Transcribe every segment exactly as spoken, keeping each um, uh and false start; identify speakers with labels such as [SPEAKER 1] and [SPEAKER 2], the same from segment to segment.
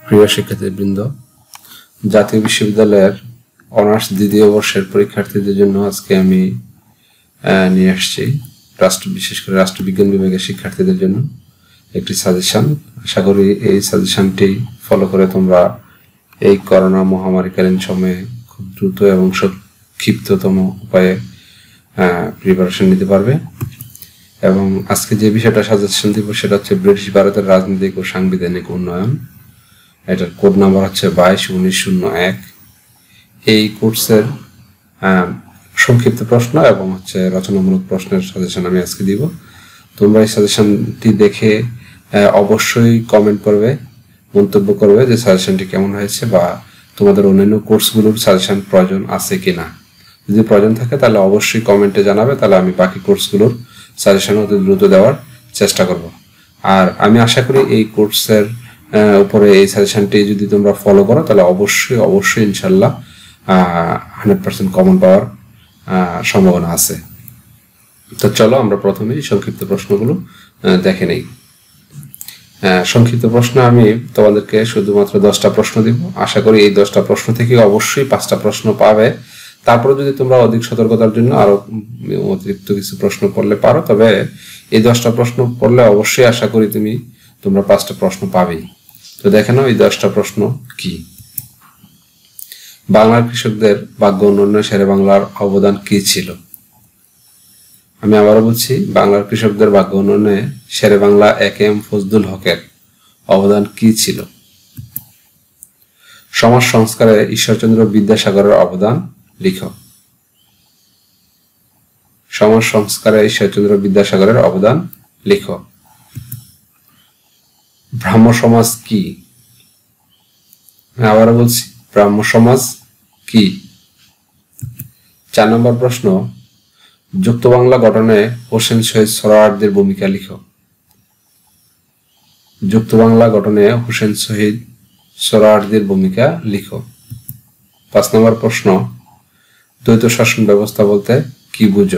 [SPEAKER 1] প্রিয় শিক্ষার্থীবৃন্দ, জাতীয় বিশ্ববিদ্যালয়ের অনার্স দ্বিতীয় বর্ষের পরীক্ষার্থীদের জন্য আজকে আমি নিয়ে আসছি রাষ্ট্র বিশেষ করে রাষ্ট্রবিজ্ঞান বিভাগের শিক্ষার্থীদের জন্য একটি সাজেশন। আশা করি এই সাজেশনটি ফলো করে তোমরা এই করোনা মহামারীকালীন সময়ে খুব দ্রুত এবং সংক্ষিপ্ততম উপায়ে প্রিপারেশন নিতে পারবে। এবং আজকে যে বিষয়টা সাজেশন দিব সেটা হচ্ছে ব্রিটিশ ভারতের রাজনৈতিক ও সাংবিধানিক উন্নয়ন। এটার কোড নাম্বার হচ্ছে বাইশ উনিশ শূন্য এক। এই কোর্সের সংক্ষিপ্ত প্রশ্ন এবং হচ্ছে রচনামূলক প্রশ্নের সাজেশন আমি আজকে দিব। তোমরা এই সাজেশনটি দেখে অবশ্যই কমেন্ট করবে, মন্তব্য করবে যে সাজেশনটি কেমন হয়েছে বা তোমাদের অন্যান্য কোর্সগুলোর সাজেশন প্রয়োজন আছে কিনা। যদি প্রয়োজন থাকে তাহলে অবশ্যই কমেন্টে জানাবে, তাহলে আমি বাকি কোর্সগুলোর সাজেশন অতি দ্রুত দেওয়ার চেষ্টা করব। আর আমি আশা করি এই কোর্সের উপরে এই সাজেশনটি যদি তোমরা ফলো করো তাহলে অবশ্যই অবশ্যই ইনশাল্লাহ হান্ড্রেড পার্সেন্ট কমন পাওয়ার সম্ভাবনা আছে। তো চলো আমরা প্রথমেই সংক্ষিপ্ত প্রশ্নগুলো দেখে নেই। সংক্ষিপ্ত প্রশ্ন আমি তোমাদেরকে শুধুমাত্র দশটা প্রশ্ন দিব। আশা করি এই দশটা প্রশ্ন থেকে অবশ্যই পাঁচটা প্রশ্ন পাবে। তারপরে যদি তোমরা অধিক সতর্কতার জন্য আরো অতিরিক্ত কিছু প্রশ্ন পড়লে পারো, তবে এই দশটা প্রশ্ন পড়লে অবশ্যই আশা করি তুমি তোমরা পাঁচটা প্রশ্ন পাবেই। তো দেখে নাও এই দশটা প্রশ্ন কি। বাংলার কৃষকদের ভাগ্য উন্নয়নে শেরে বাংলার অবদান কি ছিল? আমি আবারও বলছি, বাংলার কৃষকদের ভাগ্য উন্নয়নে Shere Bangla A K M Fazlul হকের অবদান কি ছিল? সমাজ সংস্কারে ঈশ্বরচন্দ্র বিদ্যাসাগরের অবদান লিখো। সমাজ সংস্কারে ঈশ্বরচন্দ্র বিদ্যাসাগরের অবদান লিখো। ব্রাহ্ম সমাজ কি? আবারও বলছি, ব্রাহ্ম সমাজ কি? চার নম্বর প্রশ্ন, যুক্ত বাংলা গঠনে হোসেন শহীদ সোহরাওয়ার্দীর ভূমিকা লিখো। যুক্ত বাংলা গঠনে হোসেন শহীদ সোহরাওয়ার্দীর ভূমিকা লিখো। পাঁচ নম্বর প্রশ্ন, দ্বৈত শাসন ব্যবস্থা বলতে কি বুঝো?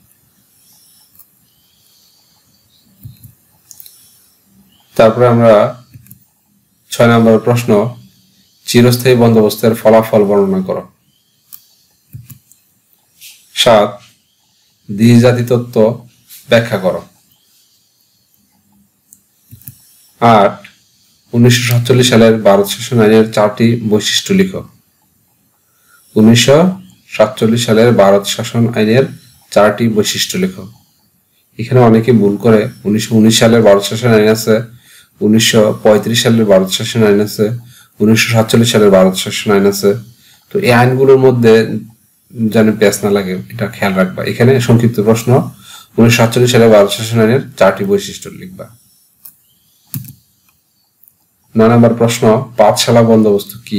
[SPEAKER 1] তারপরে আমরা ছয় নম্বর প্রশ্ন, চিরস্থায়ী বন্দোবস্তের ফলাফল বর্ণনা করো। সাত, দ্বিজাতি তত্ত্ব ব্যাখ্যা করো। আট, উনিশশো সাতচল্লিশ সালের ভারত শাসন আইনের চারটি বৈশিষ্ট্য লিখো। উনিশশো সাতচল্লিশ সালের ভারত শাসন আইনের চারটি বৈশিষ্ট্য লিখো। এখানে অনেকে ভুল করে উনিশশো উনিশ সালের ভারত শাসন আইন আছে, উনিশশো পঁয়ত্রিশ সালের ভারত শাসন আইন আছে, উনিশশো সাতচল্লিশ সালের ভারত শাসন আইন আছে। তো এই আইনগুলোর মধ্যে যেন পেঁচ না লাগে এটা খেয়াল রাখবা। এখানে সংক্ষিপ্ত প্রশ্ন, উনিশশো সাতচল্লিশ সালের ভারত শাসন আইনের চারটি বৈশিষ্ট্য লিখবা। নয় নম্বর প্রশ্ন, পাঠশালা বন্দোবস্ত কি?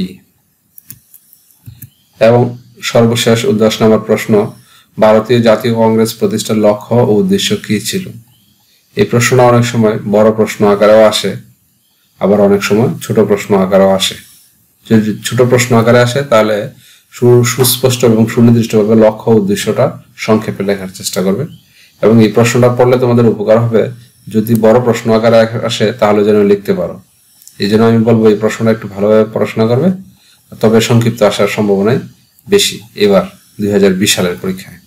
[SPEAKER 1] এবং সর্বশেষ দশ নম্বর প্রশ্ন, ভারতীয় জাতীয় কংগ্রেস প্রতিষ্ঠার লক্ষ্য ও উদ্দেশ্য কি ছিল? এই প্রশ্নটা অনেক সময় বড় প্রশ্ন আকারেও আসে, আবার অনেক সময় ছোট প্রশ্ন আকারেও আসে। যদি ছোট প্রশ্ন আকারে আসে তাহলে সুস্পষ্ট এবং সুনির্দিষ্টভাবে লক্ষ্য উদ্দেশ্যটা সংক্ষেপে লেখার চেষ্টা করবে। এবং এই প্রশ্নটা পড়লে তোমাদের উপকার হবে। যদি বড় প্রশ্ন আকারে আসে তাহলে যেন লিখতে পারো। এই জন্য আমি বলবো এই প্রশ্নটা একটু ভালোভাবে পড়াশোনা করবে, তবে সংক্ষিপ্ত আসার সম্ভাবনাই বেশি এবার দুই হাজার বিশ সালের পরীক্ষায়।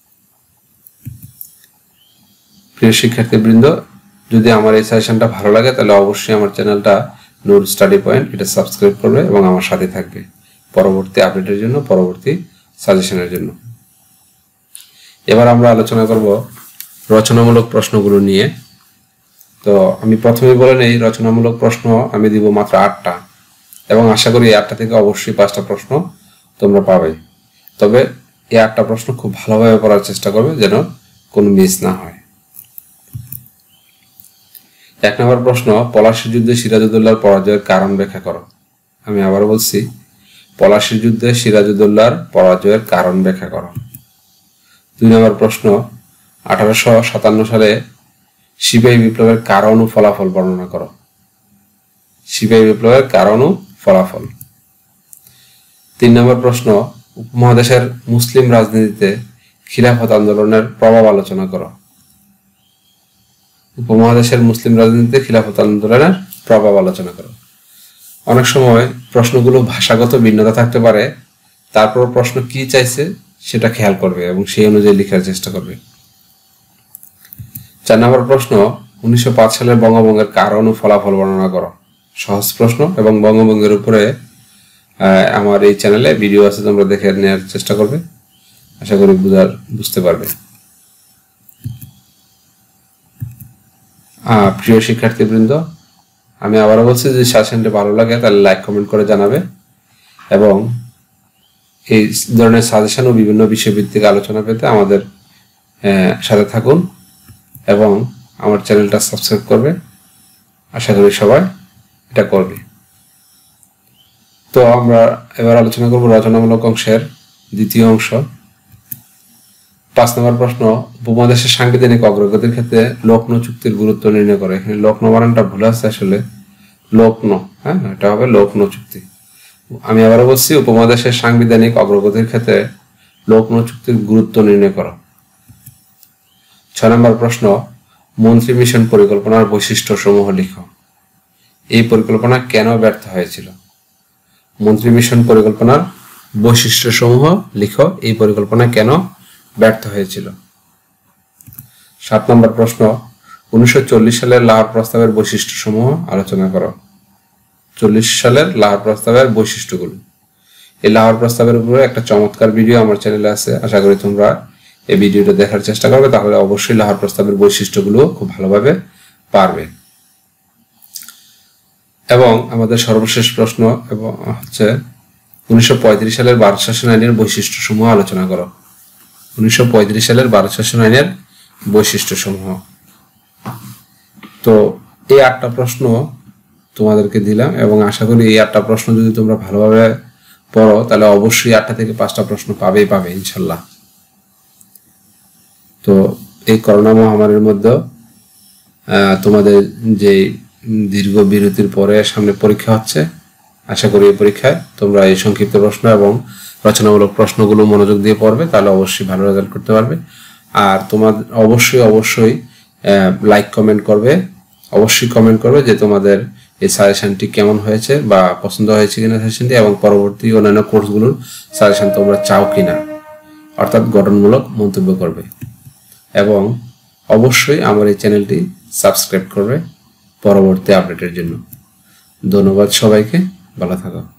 [SPEAKER 1] প্রিয় শিক্ষার্থীবৃন্দ, যদি আমার এই সাজেশনটা ভালো লাগে তাহলে অবশ্যই আমার চ্যানেলটা নূর স্টাডি পয়েন্ট এটা সাবস্ক্রাইব করবে এবং আমার সাথে থাকবে পরবর্তী আপডেটের জন্য, পরবর্তী সাজেশনের জন্য। এবার আমরা আলোচনা করব রচনামূলক প্রশ্নগুলো নিয়ে। তো আমি প্রথমে বলে নেই, রচনামূলক প্রশ্ন আমি দিব মাত্র আটটা, এবং আশা করি এই আটটা থেকে অবশ্যই পাঁচটা প্রশ্ন তোমরা পাবে। তবে এই আটটা প্রশ্ন খুব ভালোভাবে পড়ার চেষ্টা করবে যেন কোনো মিস না হয়। এক নম্বর প্রশ্ন, পলাশীর যুদ্ধে সিরাজউদ্দৌলার পরাজয়ের কারণ ব্যাখ্যা করো। আমি আবার বলছি, পলাশীর যুদ্ধে সিরাজউদ্দৌলার পরাজয়ের কারণ ব্যাখ্যা করো। দুই নম্বর প্রশ্ন, আঠারোশো সাতান্ন সালে সিপাহী বিপ্লবের কারণ ও ফলাফল বর্ণনা করো। সিপাহী বিপ্লবের কারণ ও ফলাফল। তিন নম্বর প্রশ্ন, উপমহাদেশের মুসলিম রাজনীতিতে খিলাফত আন্দোলনের প্রভাব আলোচনা করো। উপমহাদেশের মুসলিম রাজনীতিতে খিলাফত আন্দোলনের প্রভাব আলোচনা করো। অনেক সময় প্রশ্নগুলো ভাষাগত ভিন্নতা থাকতে পারে, তারপর প্রশ্ন কি চাইছে সেটা খেয়াল করবে এবং সেই অনুযায়ী লেখার চেষ্টা করবে। চার নম্বর প্রশ্ন, উনিশশো পাঁচ সালের বঙ্গভঙ্গের কারণ ও ফলাফল বর্ণনা করো। সহজ প্রশ্ন এবং বঙ্গভঙ্গের উপরে আমার এই চ্যানেলে ভিডিও আছে, তোমরা দেখে নেওয়ার চেষ্টা করবে, আশা করি বুঝার বুঝতে পারবে। প্রিয় শিক্ষার্থীবৃন্দ, আমি আবারও বলছি যে সাজেশনটা ভালো লাগে তাহলে লাইক কমেন্ট করে জানাবে এবং এই ধরনের সাজেশন ও বিভিন্ন বিষয়ভিত্তিক আলোচনা পেতে আমাদের সাথে থাকুন এবং আমার চ্যানেলটা সাবস্ক্রাইব করবে। আশা করি সবাই এটা করবে। তো আমরা এবার আলোচনা করব রচনামূলক অংশের দ্বিতীয় অংশ। পাঁচ নম্বর প্রশ্ন, উপমহাদেশের সাংবিধানিক অগ্রগতির ক্ষেত্রে লখনৌ চুক্তির গুরুত্ব নির্ণয় করে। এখানে লখনৌ বানানটা ভুল আছে, আসলে লখনৌ, হ্যাঁ এটা হবে লখনৌ চুক্তি। আমি আবারও বলছি, উপমহাদেশের সাংবিধানিক অগ্রগতির ক্ষেত্রে লখনৌ চুক্তির গুরুত্ব নির্ণয় করো। ছয় নম্বর প্রশ্ন, মন্ত্রী মিশন পরিকল্পনার বৈশিষ্ট্য সমূহ লিখো। এই পরিকল্পনা কেন ব্যর্থ হয়েছিল? মন্ত্রী মিশন পরিকল্পনার বৈশিষ্ট্য সমূহ লিখো। এই পরিকল্পনা কেন ব্যর্থ হয়েছিল? সাত নম্বর প্রশ্ন, উনিশশো চল্লিশ সালের লাহোর প্রস্তাবের বৈশিষ্ট্য সমূহ আলোচনা করো। চল্লিশ সালের লাহোর প্রস্তাবের বৈশিষ্ট্যগুলো। এই লাহোর প্রস্তাবের উপরে একটা চমৎকার ভিডিও আমার চ্যানেলে আছে, আশা করি তোমরা এই ভিডিওটা দেখার চেষ্টা করবে, তাহলে অবশ্যই লাহোর প্রস্তাবের বৈশিষ্ট্যগুলো খুব ভালোভাবে পারবে। এবং আমাদের সর্বশেষ প্রশ্ন এবং হচ্ছে উনিশশো পঁয়ত্রিশ সালের ভারত শাসন আইনের বৈশিষ্ট্য সমূহ আলোচনা করো। উনিশশো পঁয়ত্রিশ সালের ভারত শাসন আইনের বৈশিষ্ট্য সমূহ। তো এই আটটা প্রশ্ন তোমাদেরকে দিলাম এবং আশা করি এই আটটা প্রশ্ন যদি তোমরা ভালোভাবে পড়ো তাহলে অবশ্যই আটটা থেকে পাঁচটা প্রশ্ন পাবেই পাবে ইনশাল্লাহ। তো এই করোনা মহামারীর মধ্যে তোমাদের যে দীর্ঘ বিরতির পরে সামনে পরীক্ষা হচ্ছে, আশা করি এই পরীক্ষায় তোমরা এই সংক্ষিপ্ত প্রশ্ন এবং রচনামূলক প্রশ্নগুলো মনোযোগ দিয়ে পড়বে, তাহলে অবশ্যই ভালো রেজাল্ট করতে পারবে। আর তোমার অবশ্যই অবশ্যই লাইক কমেন্ট করবে, অবশ্যই কমেন্ট করবে যে তোমাদের এই সাজেশনটি কেমন হয়েছে বা পছন্দ হয়েছে কিনা সাজেশনটি, এবং পরবর্তী অন্যান্য কোর্সগুলোর সাজেশন তোমরা চাও কিনা, অর্থাৎ গঠনমূলক মন্তব্য করবে। এবং অবশ্যই আমার এই চ্যানেলটি সাবস্ক্রাইব করবে পরবর্তী আপডেটের জন্য। ধন্যবাদ সবাইকে, ভালো থাকো।